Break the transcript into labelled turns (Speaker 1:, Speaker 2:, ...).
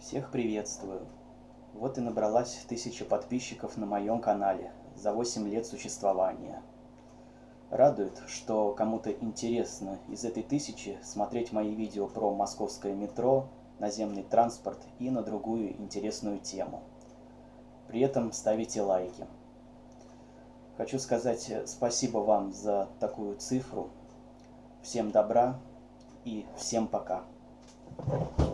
Speaker 1: Всех приветствую! Вот и набралась 1000 подписчиков на моем канале за 8 лет существования. Радует, что кому-то интересно из этой 1000 смотреть мои видео про московское метро, наземный транспорт и на другую интересную тему. При этом ставите лайки. Хочу сказать спасибо вам за такую цифру. Всем добра и всем пока!